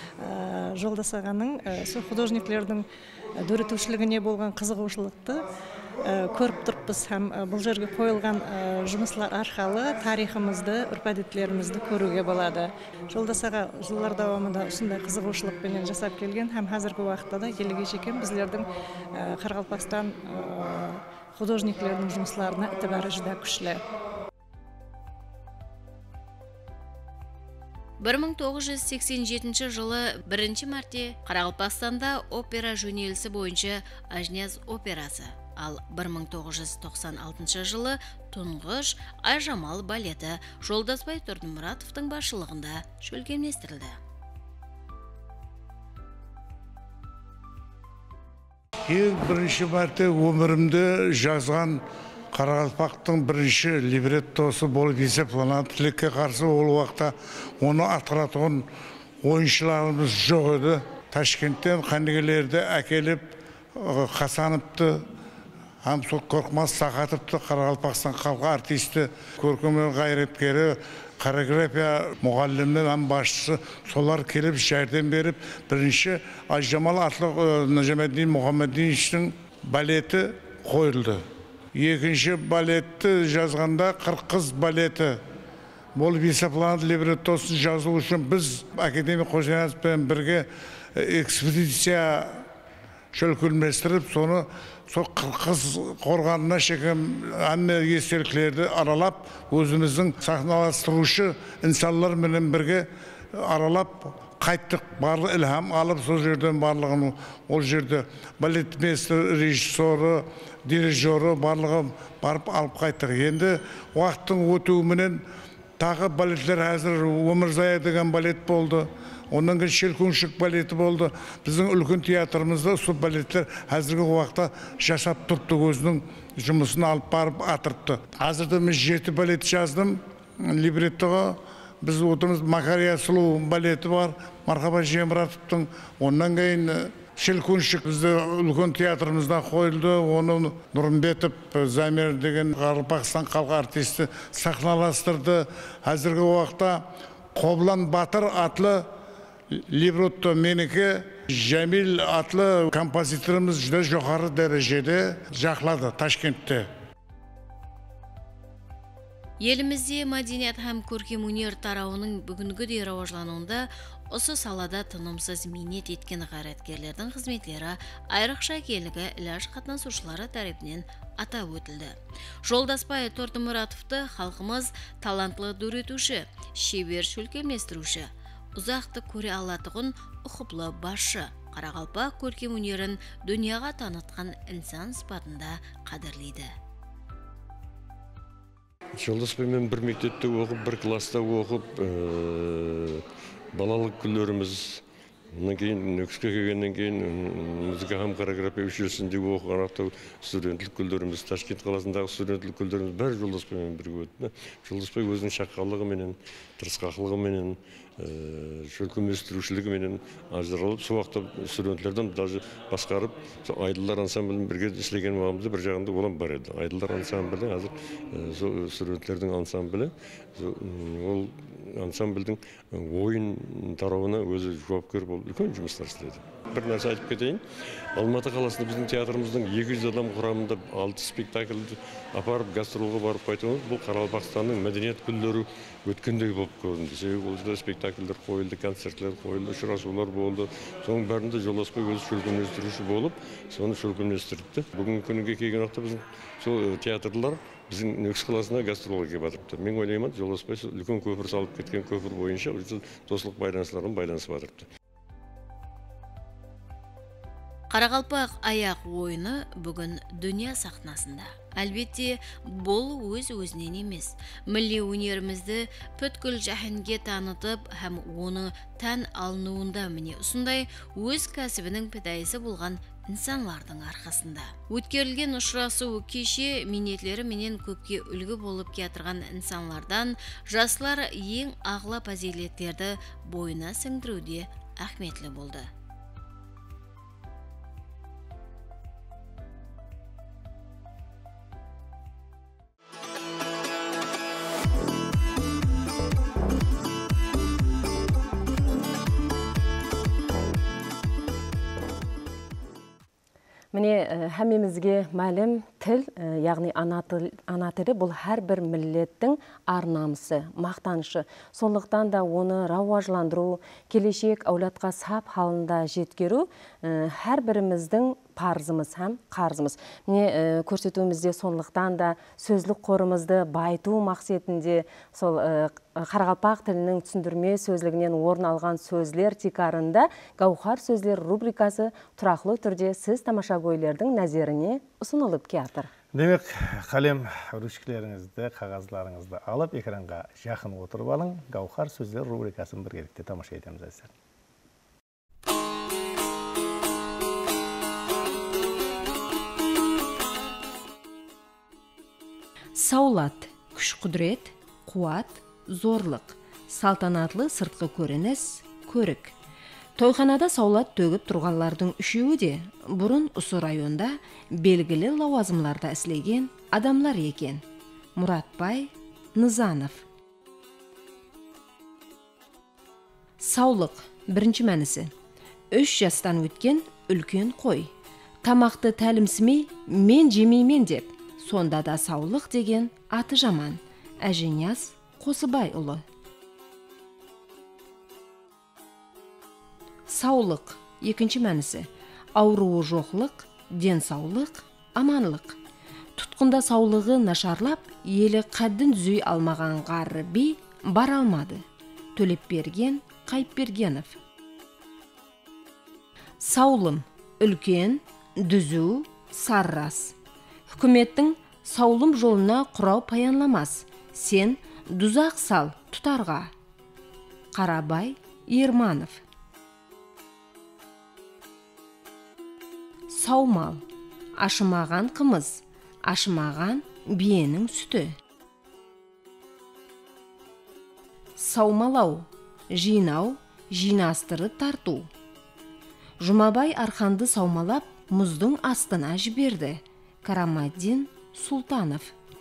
жолдас ағаның сол художниклердің дөретушілігіне болған қызығушылықты көріп тұрппыз һәм бұл жерге қойылған жұмыслар арқылы тарихымызды, үрп-әдеттерімізді көруге болады. Жолдас аға жылдар давамында осындай қызығушылықпен жасап келген һәм қазіргі уақытта да елге жекен біздердің Қарақалпақстан художниклердің жұмысларына итибары жүдә күчле. 1987 жылы бірінші мәрте Қарақалпақстанда опера жөнелісі бойынша Ажняз операсы, ал 1996 жылы тұңғыш Айжамал балеті Жолдасбай Тұрдымұратовтың басшылығында шөлкемлестірілді. Ең бірінші мәрте өмірімде жазған Қарақалпақтың бірінші либреттосы болып есептелінеді. Тілекке қарсы ол уақытта оны атқаратын ойыншыларымыз жоқ еді. Ташкенттен қандегелерді әкеліп Қасановты, һәм сол Қорқмас Сақатовты, Қарақалпақстан халқы артисті, көркемдік қайраткері, хореография мұғалімнің һәм басшысы солар келіп жәрдем беріп, бірінші Айжамал атлы Нажамеддин Мұхаммединовичтің балеті қойылды. Екінші балетті жазғанда Қырқыз балеті болып есептелінеді. Либреттосын жазу үшін біз академик Қожанасовпен бірге экспедиция шөлкілместіріп, соны сол Қырқыз қорғанына шекем әнне естеліктерді аралап, өзіміздің сахналастырушы инсанлар менен бірге аралап қайттық. Барлық ilham алып, сол жерден барлығын, ол жерде балетмейстер, режиссері, дирижері барлығы барып алып қайттық. Енді уақыттың өтуіменен тағы балетлер әзір, Өмірзая деген балет болды. Ондан кейін Шелкуншік балеті болды. Біздің үлкен театрымызда сол балеттер әзіргі уақытта жасап тұрды, өзінің жұмысын алып барып атырыпты. Әзірде мен 7 балет жаздым либреттоға. Біз отырмыз Макария Сұлу балеті бар, Мархаба Жемұратовтың. Ондан кейін Шелкуншік бізді үлкен театрымызда қойылды. Оны Нұрымбетов Замир деген Қарақалпақстан халқы артисті сахналастырды. Әзіргі уақытта Қоблан Батыр атлы либретто менікі, Жәмил атлы композиторымыз жүдә жоғары дәрежеде жақлады Ташкентте. Елімізде мәдениет һәм көркемөнер тарауының бүгінгі де рауажлануында осы салада тынымсыз минет еткен қайраткерлердің қызметлері айрықша келігі іләж қатынасушылары тарапынан атап өтілді. Жолдасбай Тұрдымұратовты халқымыз талантлы дөретуші, шебер шөлкемлестіруші, ұзақты көре алатығын ұқыплы басшы, Қарақалпақ көркемөнерін дүнияға танытқан инсан сипатында қадірлейді. Жолдаспаймен бір мектепте оқып, бір класста оқып, балалық күндеріміз Ondan кейін Нүкіске келгеннен кейін музыка һәм хореография училищесінде оқыған студентлік күндеріміз, Ташкент қаласындағы студентлік күндеріміз бәрі Жолдасбаймен бірге өтті. Жолдасбай өзінің шаққалығыменен, тырысқақлығыменен, шөлкеместірушілігіменен ажыралып, сол уақытта студенттерден даже басқарып, Айдылдар ансамблін бірге істеген уақытымызда бір жағында олам бар еді. Айдылдар ансамблі қазір студенттердің ансамблі, ол ансамбльдің ойын тарауына өзі жауапкер болып үлкен жұмыстар істеді. Бір нәрсе айтып кетейін. Алматы қаласында біздің театрымыздың 200 адам құрамында 6 спектакльді апарып гастролға барып қайтуымыз бұл Қарақалпақстанның мәдениет күндері өткендей болып көрінді. Себебі ол жерде спектакльдер қойылды, концерттер қойылды, ұшырасулар болды. Соның бәрінде Жолдасбай өзі шөлкеместіруші болып, соны шөлкеместірді. Бүгінгі күнге келген уақытта біздің сол театрлар біздің Нүкіс қаласына гастролға келіп жатырыпты. Мен ойлаймын, Жолдасбай үлкен көпір салып кеткен көпір бойынша достық байланыстарын байланысып жатырыпты. Қарақалпақ аяқ ойыны бүгін дүния сахнасында. Әлбетте, бұл өз-өзінен емес. Милли өнерімізді бүткіл жаһанға танытып, һәм оны тән алынуында міне осындай өз кәсібінің педайысы болған инсанлардың арқасында. Өткерілген ұшырасу кеше минетлері менен көпке үлгі болып кетірген инсанлардан жастар ең ағла фазилеттерді бойына сіңдіруде ахметлі болды. Міне, һәмемізге мәлім тіл, яғни ана тілі бұл әр бір миллеттің ар-намысы, мақтанышы. Сондықтан да оны рауажландыру, келешек әулетқа сап халында жеткеру әр біріміздің парызымыз һәм қарызымыз. Міне көрсетуімізде сондықтан да сөзлік қорымызды байту мақсатында сол Қарақалпақ тілінің түсіндірме сөзлігінен орын алған сөзлер тикарында Гаухар сөзлер рубрикасы тұрақлы түрде сіз тамаша көйлердің нәзеріне ұсынылып кетір. Демек, қалем ручкілеріңізді, қағазларыңызды алып, экранға жақын отырып алың. Гаухар сөзлер рубрикасын біргелікте тамаша етеміз әзір. Саулат, күш-құдірет, қуат, зорлық, салтанатлы сыртқы көрініс, көрік. Тойханада саулат төгіп тұрғанлардың үшеуі де бұрын осы районда белгілі лауазымларда істеген адамлар екен. Мұратбай, Нызанов. Саулық, бірінші мәнісі. 3 жастан өткен үлкен қой. Тамақты тәлімсімей, мен жемеймен деп. Сонда да саулық деген аты жаман. Әженяз Қосыбай ұлы. Саулық, екінші мәнісі. Ауруы жоқлық, денсаулық, аманлық. Тұтқында саулығы нашарлап, елі қаддын зүй алмаған ғарры би бар алмады. Төлепберген Қайыпбергенов. Саулым, үлкен, дүзу, саррас. Үкіметтің саулым жолына құрау паянламас. Сен дұзақ сал тұтарға. Қарабай Ерманов. Саумал, ашымаған қымыз, ашымаған биенің сүті. Саумалау, жинау, жинастырып тарту. Жұмабай арқанды саумалап, мұздың астына жіберді. Карамаддин Султанов.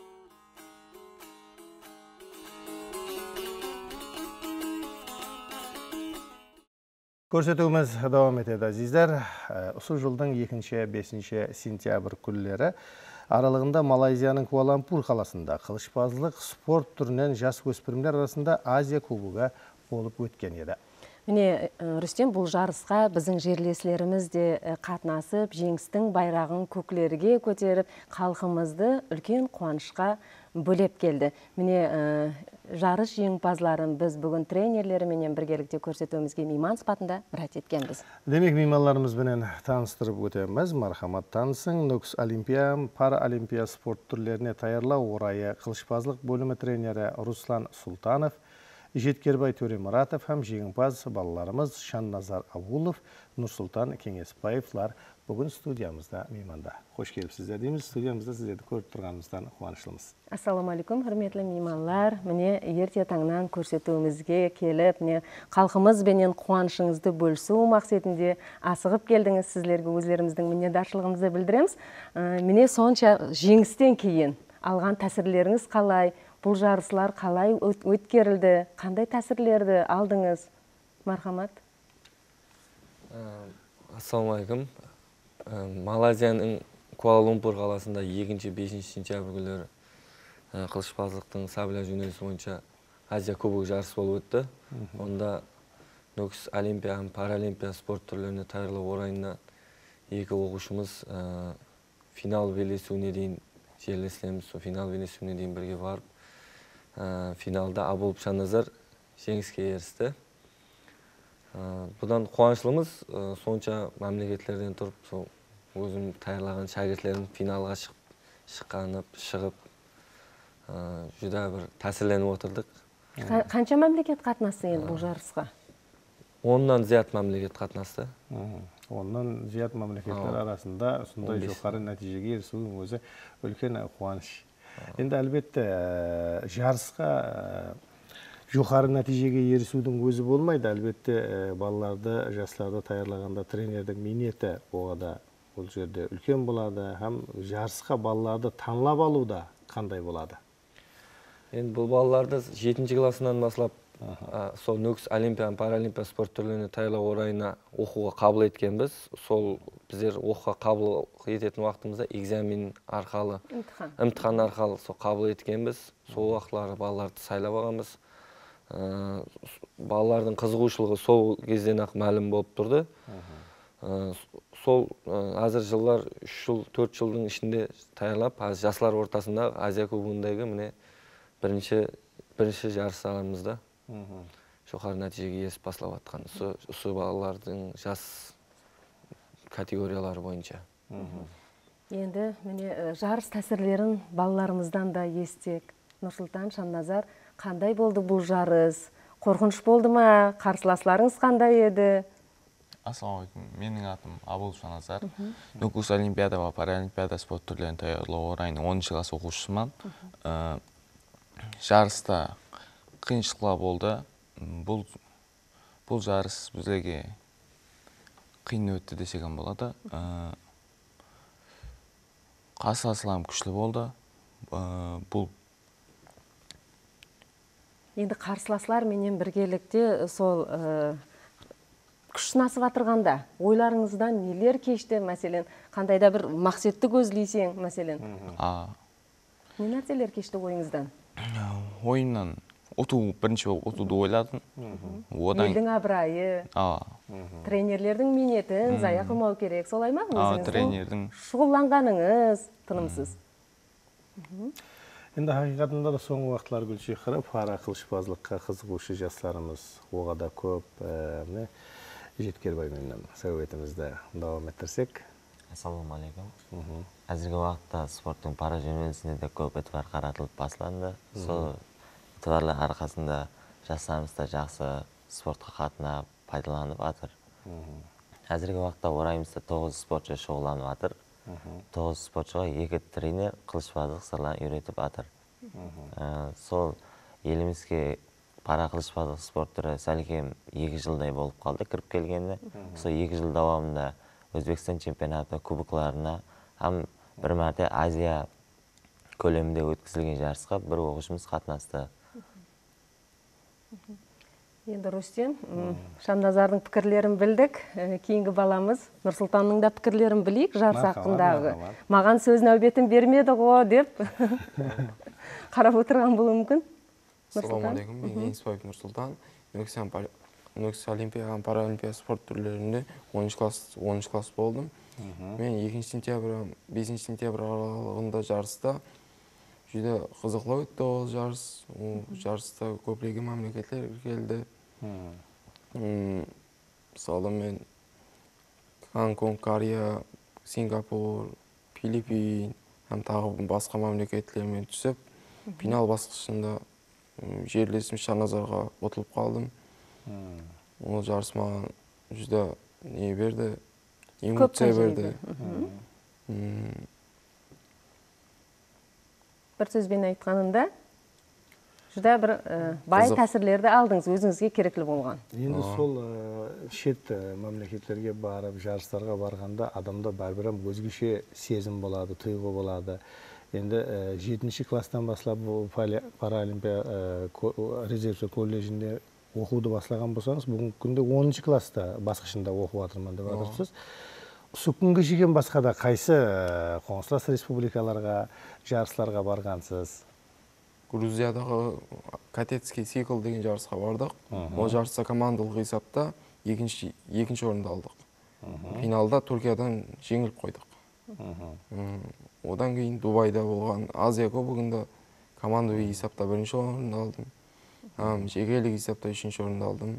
Көрсетуіміз давам етеді, әзіздер. Осы жылдың 2-5 сентябрь күндері аралығында Малайзияның Куала-Лумпур қаласында қылышбаздық спорт түрінен жас өспірімдер арасында Азия кубогы болып өткен еді. Міне, Рүстем, бұл жарысқа біздің жерлеслеріміз де қатынасып, жеңістің байрағын көклерге көтеріп, халқымызды үлкен қуанышқа бөлеп келді. Міне, жарыс жеңімпазларын біз бүгін тренерлеріменен біргелікте көрсетуімізге мейман сыпатында мұрат еткенбіз. Демек, мейманларымызбенен таныстырып өтеміз. Мархамат танысың, Нүкіс Олимпия, Паралимпия спорт түрлеріне таярлау орайы қылышбаздық бөлімі тренері Руслан Султанов, Жеткербай Төремұратов һәм жеңімпаз балаларымыз Шанназар Абулов, Нұрсұлтан Кеңесбаевлар бүгін студиямызда мейманда. Қош келіпсіздер дейміз. Студиямызда сіздерді көріп тұрғанымыздан қуаныштымыз. Ассалаумалейкум, құрметті меймандар. Міне ерте таңнан көрсетуімізге келіп, халқымыз бенен қуанышыңызды бөлісу мақсатында асығып келдіңіз. Сіздерге өздеріміздің мінедаршылығымызды білдіреміз. Міне сонша жеңістен кейін алған тәсірлеріңіз қалай, бұл жарыстар қалай өткерілді, қандай тәсірлерді алдыңыз? Мархамат. Ассалаумалейкум. Малайзияның Куала-Лумпур қаласында 2-5 сентябрь күндері қылышбаздықтың сабля жөнелісі бойынша Азия кубогы жарысы болып өтті. Онда Нөкіс Олимпия һәм Паралимпия спорт түрлеріне даярлау орайында екі оқушымыз финал белдесуіне дейін жерлестеріміз, финал белдесуіне дейін бірге барып, финалда Абулов Шанназар жеңіске ерісті. Бұдан қуаныштымыз, сонша мемлекеттерден тұрып, өзім даярлаған шәкіртлерім финалға шығып, жүдә бір тәсірленіп отырдық. Қанша мемлекет қатынасты енді бұл жарысқа? 10-нан зият мемлекет қатынасты. 10-нан зият мемлекеттер арасында сондай жоғары нәтижеге ерісудің өзі үлкен қуаныш. Енді әлбетте жарысқа жоғары нәтижеге ерісудің өзі болмайды. Әлбетте балаларды, жастарды даярлағанда тренердің минеті оғада бұл жерде үлкен болады. Һәм жарысқа балаларды танылап алуда қандай болады? Енді бұл балаларды 7-ші классынан бастап сол Нөкіс Олимпия, Паралимпия спорт түрлеріне даярлау орайына оқуға қабыл еткенбіз. Сол біздер оқуға қабыл ететін уақытымызда экзамен арқалы, имтихан арқалы сол қабыл еткенбіз. Сол уақытлары балаларды сайлап алғанбыз. Балалардың қызығушылығы сол кезден ақ мәлім болып тұрды. Сол азыр жылдар 3 жыл, 4 жылдың ішінде даярлап, жастар ортасында Азия кубогындағы міне бірінші жарыстарымызда жоғары нәтижеге ерісіп бастап жатқан. Осы балалардың жас категориялары бойынша. Енді міне жарыс тәсірлерін балаларымыздан да естек. Нұрсұлтан, Шанназар, қандай болды бұл жарыс? Қорқыныш болды ма? Қарсыластарыңыз қандай еді? Ассалаумалейкум, менің атым Абулов Шанназар. Нөкіс Олимпиада ва Паралимпиада спорт түрлерін даярлау орайының 10-ші класс оқушысымын. Жарыста қиыншылықтар болды. Бұл жарыс бізге қиын өтті десеген болады. Қарсыластарым күшті болды. Енді қарсыластар менен біргелікте сол күш сынасып жатырғанда ойларыңыздан нелер кешті, мәселен, қандайда бір мақсатты көздейсең, мәселен? Не нәрселер кешті ойыңыздан? Ойыннан бірінші ұтуды ойладым. Елдің абырайы, тренерлердің минетін зая қылмау керек, солай ма? Тренердің шұғылданғаныңыз тынымсыз. Енді хақиқатында да соңғы уақытлар Гүлшехра пара қылышбаздыққа қызығушы жастарымыз оғада көп. Жеткербай менен сөйлетімізді давам еттірсек. Ассалаумалейкум. Әзіргі уақытта спорттың пара жөнелісінде де көп етвар қаратылып басыланды. Сол етварлар арқасында жастарымызда жақсы спортқа қатынап пайдаланып жатыр. Әзіргі уақытта орайымызда 9 спортшы шұғыланып жатыр. 9 спортшыға 2 тренер қылышбаздық сырларын үйретіп жатыр. Сол елімізге пара қылышбаздық спорт түрі сәлкем 2 жылдай болып қалды кіріп келгенде. Сол 2 жыл давамында Өзбекстан чемпионаты кубокларына һәм бір мәрте Азия көлемінде өткізілген жарысқа бір оқушымыз қатынасты. Енді Рустем, Шанназардың пікірлерін білдік. Кейінгі баламыз Нұрсұлтанның да пікірлерін білейік жарыс хақындағы. Маған сөз нәубетін бермеді ғой деп қарап отырған болуы мүмкін. Ассалаумалейкум, мен Кеңесбаев Нұрсұлтан. Нөкіс Олимпия, Паралимпия спорт түрлерінде 10-ші класс болдым. Мен 2 сентябрь, 5 сентябрь аралығында жарыста жүді қызықлау өтті ол жарыс. Жарыста көптеген мемлекеттер келді. Мысалы мен Гонконг, Корея, Сингапур, Филиппин һәм тағы басқа мемлекеттермен түсіп, финал басқышында жерлесім Шаназарға ұтылып қалдым. Ол жарыс маған жүзді не берді, эмоция берді. Бір сөзбен айтқанында жүдә бір бай тәсірлерді алдыңыз, өзіңізге керекті болған. Енді сол шет мемлекеттерге барып, жарыстарға барғанда адамда бәрбір өзгеше сезім болады, тойғы болады. Енді 7-ші класстан баслап Паралимпия резервші колледжінде оқуды баслаған болсаңыз, бүгінгі күнде 10-ші класста басқышында оқып жатырмын деп жатырсыз. Осы күнге жеген басқа да қайсы қонслас республикаларға, жарыстарға барғансыз? Грузиядағы катетский цикл деген жарысқа бардық. Ол жарыста командалық есапта екінші орынды алдық. Финалда Түркиядан жеңіліп қойдық. Одан кейін Дубайда болған Азия кубогында командалық есапта бірінші орынды алдым. Жекелік есапта үшінші орынды алдым.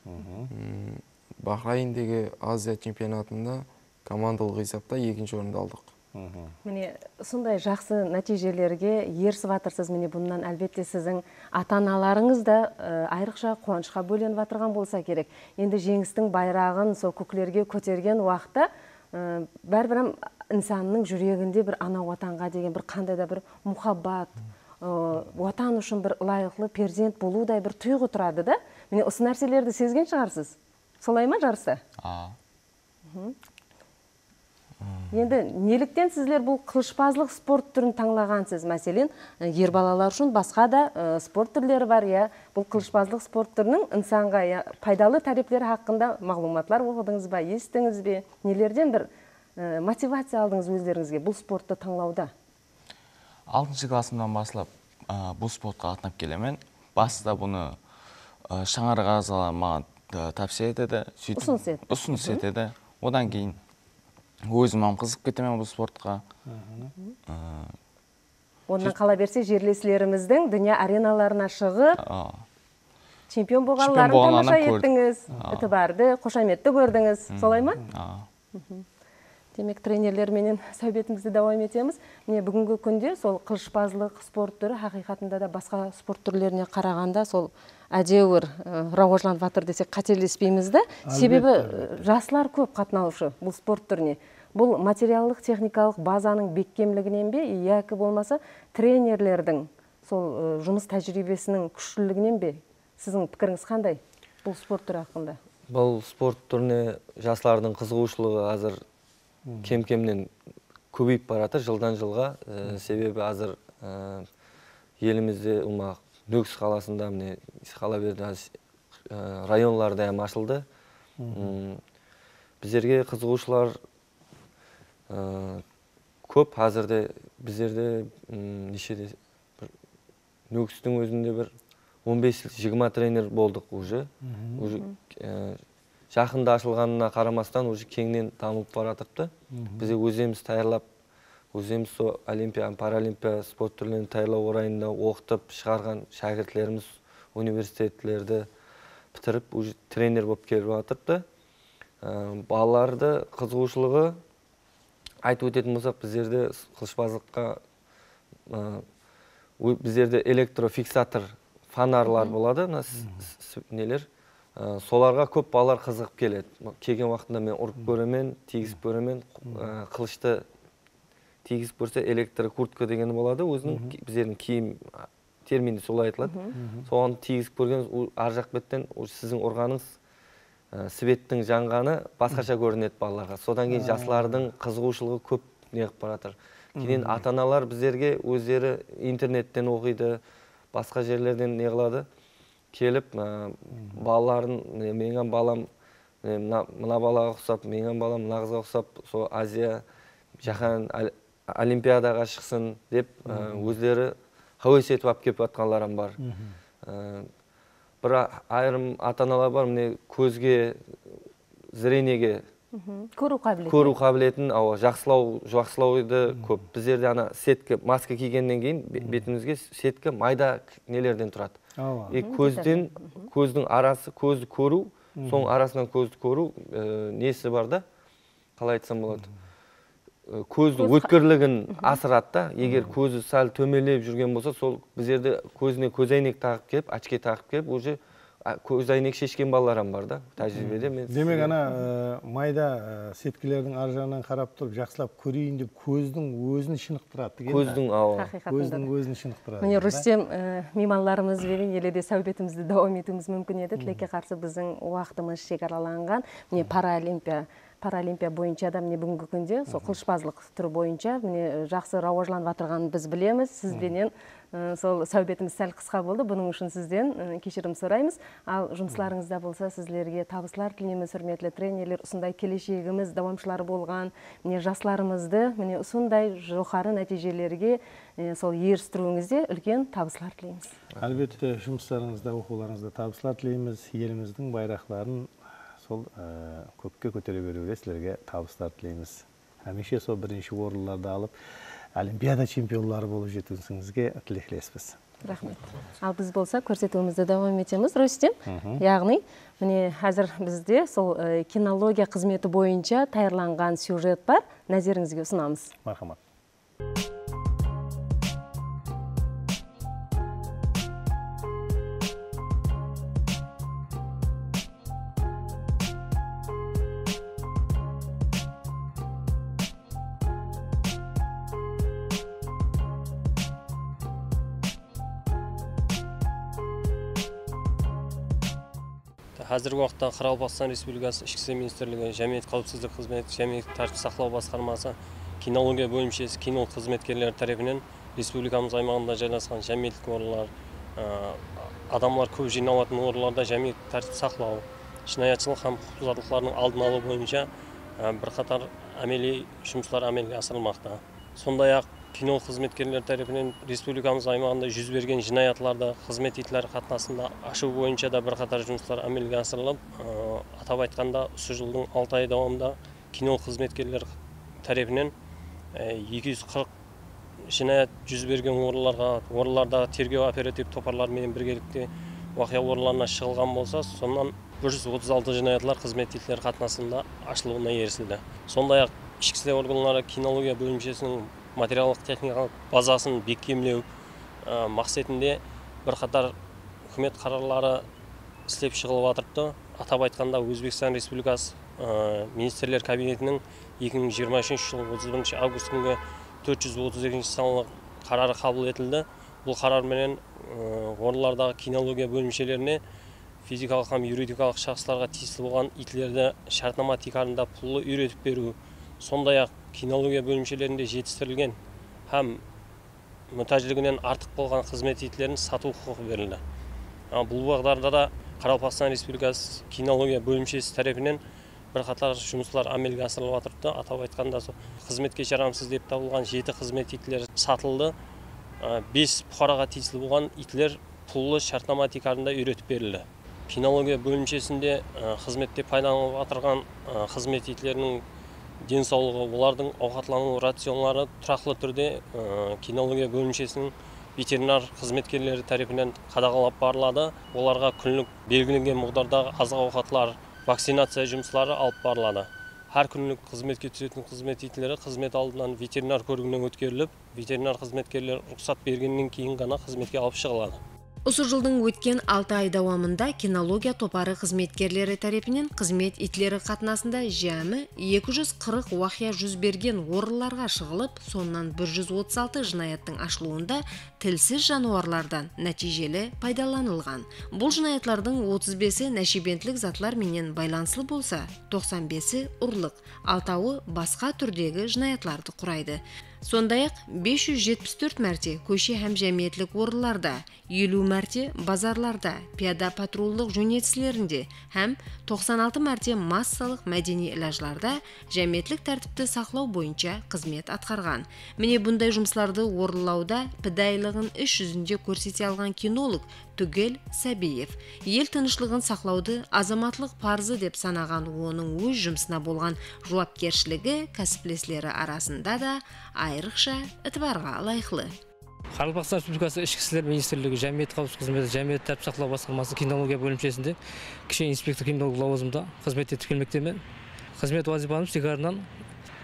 Бахрейндегі Азия чемпионатында командалық есапта екінші орынды алдық. Міне, сондай жақсы нәтижелерге ерсіп атырсыз. Міне, бұнdan әлбетте сіздің ата-аналарыңыз да айрықша қуанышқа бөленіп атырған болса керек. Енді жеңістің байрағын сол көкілерге көтерген уақытта бәрбір инсанның жүрегінде бір ана ватанға деген бір қандай да бір мұхаббат, ватан үшін бір лайықлы перзент болудай бір тұйғы тұрады да. Міне, осы нәрселерді сезген шығарсыз. Солай ма жарыста? Енді неліктен сізлер бұл қылышбазлық спорт түрін таңлағансыз? Мәселен, ер балалар үшін басқа да спорт түрлері бар. Бұл қылышбазлық спорт түрінің инсанға пайдалы тарифлері хақында мағлуматлар оқыдыңыз ба, естіңіз бе? Нелерден бір мотивация алдыңыз өздеріңізге бұл спортты таңлауда? 6-шы классымдан басылап бұл спортқа қатынап келемен. Басында бұны Шаңарық ағзалар маған тапсия етеді, ұсыныс етеді. Одан кейін өзім қызып кетемен бұл спортқа. Ондан қала берсе жерлесілеріміздің дүния ареналарына шығып, чемпион болғанларын тамаша еттіңіз, барды, қошаметті көрдіңіз. Солай ма? Демек, тренерлерменен сәубетімізді давам етеміз. Міне, бүгінгі күнде сол қылышбазлық спорт түрі хақиқатында да басқа спорт түрлеріне қарағанда сол әдеуір рауажланып жатыр десек қателеспейміз да. Себебі жастар көп қатынаушы бұл спорт түріне. Бұл материалдық техникалық базаның беккемлігінен бе, яки болмаса тренерлердің сол жұмыс тәжірибесінің күштілігінен бе? Сіздің пікіріңіз қандай бұл спорт түрі хақында? Бұл спорт түріне жастардың қызығушылығы азыр кем-кемнен көбейіп баратыр жылдан жылға. Себебі азыр елімізде Нөкіс қаласында, қала берді районларда ашылды. Біздерге қызығушылар көп. Қазірде біздерде Нөкістің өзінде бір 15-20 тренер болдық уже. Жақында ашылғанына қарамастан уже кеңінен дамып баратырды. Бізде өзіміз таярлап, өзіміз Олимпия, Паралимпия спорт түрлерін таярлау орайында оқытып шығарған шәкіртлеріміз университеттерді бітіріп, уже тренер болып келіп жатырды. Балаларды қызығушылығы айтып өтетін болсақ, біздерде қылышбазлыққа біздерде электрофиксатор фонарлар болады, нелер. Соларға көп балалар қызығып келеді. Келген уақытында мен ұрып көремен, тегізіп көремен, қылышты тегізіп көрсе электрокуртка дегені болады. Өзінің біздердің киім терминді солай айтылады. Соған тегізіп көрген ар жақ беттен сіздің ұрғаныңыз светтің жанғаны басқаша көрінеді балаларға. Содан кейін жастардың қызығушылығы көп неғып баратыр. Кейін ата-аналар біздерге өздері интернеттен оқиды, басқа жерлерден неғылады. Келіп, балаларын, менің балам мына балаға ұқсап, менің балам мына қызға ұқсап, сол Азия, жаһан олимпиадаға шықсын деп өздері хәуес етіп алып келіп жатқанларым бар. Бір айрым ата-аналар бар, міне көзге, зрениеге көру қабілетін жақсылауды көп. Біздерде ана сетка, маска кигеннен кейін бетімізге сетка майда нелерден тұрады. Көздің арасы, көзді көру, соң арасынан көзді көру несі бар да, қалай айтсам болады. көздің өткірлігін асырады да. Егер көзі сәл төмелеп жүрген болса, сол біз жерде көзіне көзәйнек тағып келіп, очки тағып келіп, уже көзәйнек шешкен балалар бар да, тәжірибеде мен. Демек майда сеткілердің ар жағынан қарап тұрып, жақсылап көрейін деп көздің өзін шынықтырады. Көздің өзін шынықтырады. Міне Рүстем меймандарымыз бен еледе сәубетімізді дауам етуіміз мүмкін еді. Тілекке қарсы біздің уақытымыз шекараланған. Міне Паралимпия бойынша да міне бүгінгі күнде сол қылышбаздық түрі бойынша міне жақсы рауажланып жатырғанын біз білеміз. Сізбенен сол сәубетіміз сәл қысқа болды. Бұның үшін сізден кешірім сұраймыз. Ал жұмысларыңызда болса сіздерге табыстар тілейміз, хүрметлі тренерлер. Осындай келешегіміз давамшылары болған міне жастарымызды міне осындай жоғары нәтижелерге сол ерістіруіңізде үлкен табыстар тілейміз. Әлбетте жұмыстарыңызда, оқуларыңызда табыстар тілейміз. Еліміздің байрақтарын сол көкке көтере беруге сіздерге табыстар тілейміз. Әмеше сол бірінші орынларды алып, Олимпиада чемпионлары болып жетуіңізге тілектеспіз. Рахмет. Ал біз болса көрсетуімізді давам етеміз, Рүстем. Яғни, міне қазір бізде сол кинология қызметі бойынша таярланған сюжет бар. Назеріңізге ұсынамыз. Мархамат. Қазіргі уақытта Қарақалпақстан Республикасы Ішкі істер министрлігі, Жәмиет қауіпсіздік қызметі, Жәмиет тәртіп сақлау басқармасы, кинология бөлімшесі, кинолог қызметкерлері тарапынан республикамыз аймағында жайласқан жәмиеттік орындар, адамдар көп жиналатын орындарда жәмиет тәртіп сақлау, жинаятшылық һәм құқық бұзушылықтардың алдын алу бойынша бірқатар әмели жұмыстар әмелге асырылмақта. Сондай-ақ кинолог қызметкерлер тарапынан республикамыз аймағында жүз берген жинаятларды қызмет етілер қатынасында ашу бойынша да бірқатар жұмыстар әмелге асырылып, атап айтқанда осы жылдың 6 ай davomida кинолог қызметкерлер тарапынан 240 жинаят жүз берген орындарда тергеу оператив топарларымен біргелікте уақиға орындарына шығылған болса, сонdan 136 жинаятлар қызмет етілер қатынасында ашылуына ерісілді. Сондай-ақ ішкі істер органдары кинология бөлімшесінің материалдық техникалық базасын бекемлеу мақсатында бірқатар үкімет қарарлары істеп шығылып жатырды. Атап айтқанда Өзбекстан Республикасы министрлер кабинетінің 2023 жыл 31 август күнгі 432 санлы қарары қабыл етілді. Бұл қарарменен орындардағы кинология бөлімшелеріне физикалық һәм юридикалық шахстарға тиесілі болған итлерді шартнама тикарында пұлы үйретіп беру, сондай-ақ кинология бөлімшелерінде жетістірілген һәм мұқтаждығынан артық болған қызмет итлерін сату құқығы берілді. Бұл бағдарда да Қарақалпақстан Республикасы кинология бөлімшесі тарапынан бірқатар жұмыстар әмелге асырылып жатырды. Атап айтқанда қызметке жарамсыз деп табылған 7 қызмет итлер сатылды. 5 бұқараға тиесілі болған итлер пұлы шартнама тикарында үйретіп берілді. Кинология бөлімшесінде қызметте пайдаланылып жатырған қызмет итлерінің денсаулығы, олардың ауқатлану рационлары тұрақты түрде кинология бөлімшесінің ветеринар қызметкерлері тарапынан қадағалап барылады. Оларға күнлік белгіленген мықтардағы азық ауқатлар, вакцинация жұмыстары алып барылады. Әр күнлік қызметке түсетін қызмет итлері қызмет алдынан ветеринар көрігінен өткеріліп, ветеринар қызметкерлер рұқсат бергеннен кейін ғана қызметке алып шығылады. Осы жылдың өткен 6 ай давамында кинология топары қызметкерлері тарапынан қызмет итлері қатынасында жәмі 240 уақия жүз берген орынларға шығылып, соннан 136 жинаяттың ашылуында тілсіз жануарлардан нәтижелі пайдаланылған. Бұл жинаятлардың 35-і нәшибентлік затлар менен байланысылы болса, 95-і ұрлық, 6-ы басқа түрдегі жинаятларды құрайды. Сондай-ақ 574 мәрте көше һәм жәмиетлік орындарда, 50 мәрте базарларда, пияда патрулдық жөнетсілерінде һәм 96 мәрте массалық мәдени илажларда жәмиетлік тәртіпті сақлау бойынша қызмет атқарған. Міне бұндай жұмысларды орынлауда пидайлығын іс жүзінде көрсете алған кинолог Түгел Сәбиев ел тынышлығын сақлауды азаматлық парызы деп санаған, оның өз жұмысына болған жауапкершілігі кәсіптестері арасында да айрықша ітібарға лайықлы. Қарақалпақстан Республикасы Ішкі істер министрлігі, Жәмиет қауіпсіздік қызметі, Жәмиет тәртіп сақлау басқармасы кинология бөлімшесінде кіші инспектор кинолог лауазымда қызмет етіп келмектемін. Қызмет вазифамыз тек арынан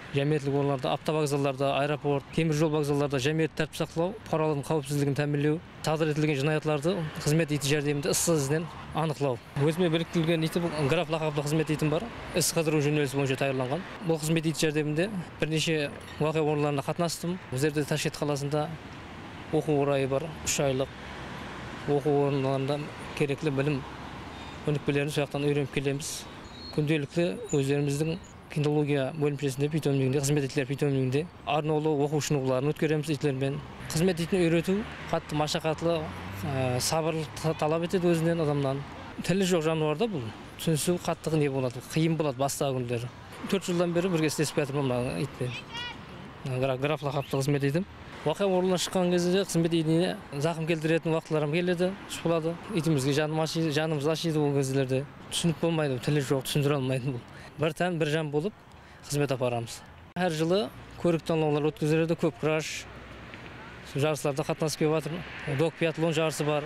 жәмиеттік орындарда, автовокзалдарда, аэропорт, темір жол вокзалдарда жәмиет тәртіп сақлау, fuqarolarning қауіпсіздігін тәмінлеу, тағдыр етілген жинаятларды қызмет ити жәрдемінде issız ізден анықтау. Өзіме біріктірілген ити граф лақаплы қызмет итім бар. Іс қыдыру жөнелісі бойынша даярланған. Бұл қызмет ити жәрдемінде бірнеше уақиға орындарына қатынастым. Өздерде Ташкент қаласында оқу орайы бар, 3 айлық оқу орындарында керекті білім өнікпелерін сояқтан үйреніп келеміз. Күнделікті өздеріміздің кинология бөлімшесінде питомнигінде, қызмет етілер питомнигінде арнаулы оқу шынығуларын өткереміз итілермен. Қызмет итін үйрету қатты машақатлы, сабырлық талап етеді өзінен адамнан. Тілі жоқ жануарда бұл. Түсінісу қаттығы не болады? Қиын болады бастағы күндері. 4 жылдан бері бірге істесіп жатырмын итпен. Граф лақапты қызмет етім. Уақиға орнына шыққан кезде қызмет итіне зақым келтіретін уақытларым келеді, шұқылады. Итімізге жанымыз ашиды ол кездерде. Түсініп болмайды, тілі жоқ, түсіндіре алмайды бұл. Бір тән, бір жан болып қызмет апарамыз. Әр жылы көрік танылаулар өткізіледі, көп краш жарыстарда қатынасып келіп жатыр. Док биатлон жарысы бар,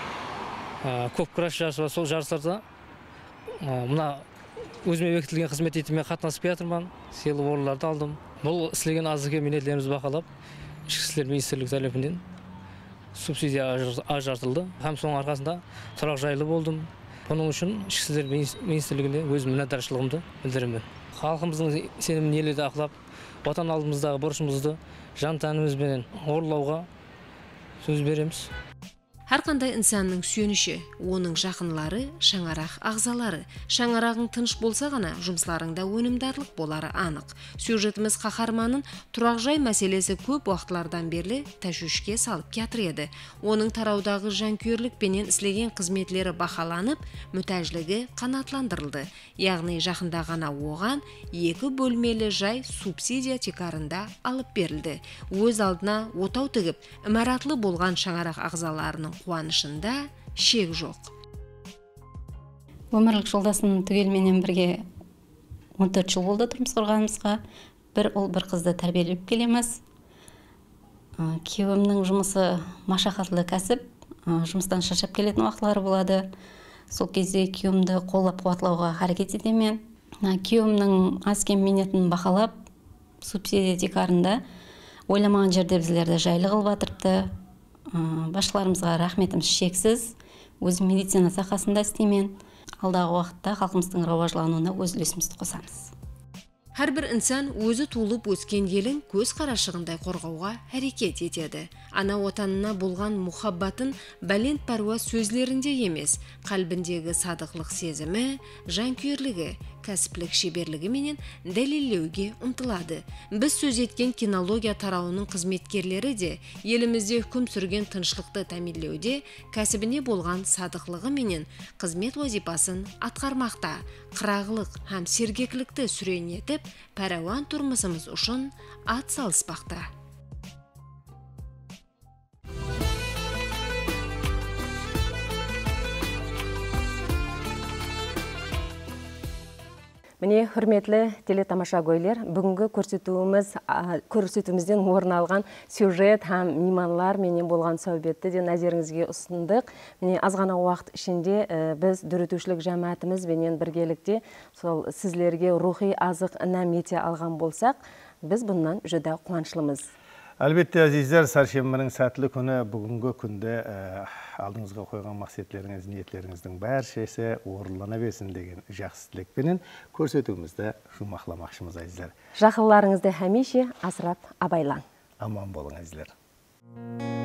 көп краш жарысы бар. Сол жарыстарда мына өзіме бекітілген қызмет итімен қатынасып келіп жатырмын. Сыйлық орындарды алдым. Бұл істелген азық минетлерімізді бақылап, ішкі істер министрлігі тарапынан субсидия ажыратылды. Һәм соның арқасында тұрақ жайлы болдым. Бұның үшін ішкі істер министрлігіне өз мінәддаршылығымды білдіремін. Халқымыздың сенімін еледі ақлап, ватан алдымыздағы борышымызды жан тәнімізбен орындауға сөз береміз. Har qanday insanның сүйеніші, оның жақынлары, шаңарақ ағзалары. Шаңарағың тыныш болса ғана, жұмысларыңда өнімдарлық болары анық. Сюжетіміз қаһарманын тұрақжай мәселесі көп уақытлардан берлі тәшвишке салып кетір еді. Оның тараудағы жанкүйерлік пенен істелген қызметлері бақаланып, мүтәжлігі қанатландырылды. Яғни жақында ғана оған 2 бөлмелі жай субсидия текарында алып берілді. Өз алдына отау тігіп, имаратлы болған шаңарақ ағзаларының қуанышында шек жоқ. Өмірлік жолдасым түгелменен бірге 14 жыл болды тұрмыс құрғанымызға. Бір ұл, бір қызды тәрбиелеп келеміз. Күйеуімнің жұмысы машақатлы кәсіп, жұмыстан шаршап келетін уақытлары болады. Сол кезде күйеуімді қолдап қуатлауға харекет етемін. Күйеуімнің аз-кем минетін бақалап, субсидия текарында ойламаған жерде біздерді жайлы қылып жатырыпты. Басшыларымызға рахметіміз шексіз. Өзім медицина сақасында істеймін. Алдағы уақытта халқымыздың рауажлануына өз үлесімізді қосамыз. Әрбір инсан өзі туылып өскен елін көз қарашығындай қорғауға әрекет етеді. Ана отанына болған мұхаббатын бәлент паруа сөзлерінде емес, қалбіндегі садықлық сезімі, жанкүйерлігі, кәсіплік шеберлігі менен дәлелдеуге ұмтылады. Біз сөз еткен кинология тарауының қызметкерлері де елімізде хүм сүрген тынышлықты тәминлеуде кәсібіне болған садықлығы менен қызмет вазипасын атқармақта. Қырағылық һәм сергектілікті сүрен етіп, пәрауан тұрмысымыз үшін ат салыспақта. Міне, хүрметлі телетамаша көйлер, бүгінгі көрсетуімізден орын алған сюжет һәм мейманлар менен болған сәубетті де назарыңызға ұсындық. Міне, аз ғана уақыт ішінде біз дүрітушілік жәмәтіміз менен біргелікте сол сізлерге рухи азық інәм ете алған болсақ, біз бұннан жүдә қуанышлымыз. Әлбетте, әзиздер, сәршембінің сәтлі күні бүгінгі күнде алдыңызға қойған мақсатларыңыз, ниеттеріңіздің бәршесі орындала берсін деген жақсы тілекпенен көрсетуімізді жұмақламақшымыз, әзиздер. Жақынларыңызды хәмеше асырап абайлаң. Аман болың, әзиздер.